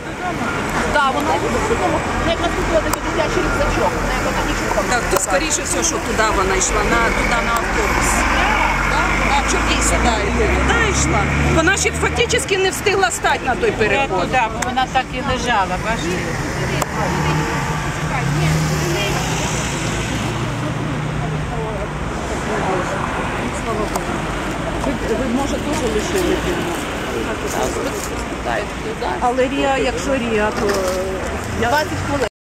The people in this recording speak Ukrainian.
Так, вона додому. Якраз підходить до дитячий рюкзачок. Так, то скоріше все, що туди вона йшла, туди на автобус. А чому їй сюди йде? Туди йшла. Вона ще фактично не встигла стати на той переход. Туди, бо вона так і лежала, бачите? Ви, може, теж лишили фільму? Але Рія, якщо Рія, то 20 хвилин.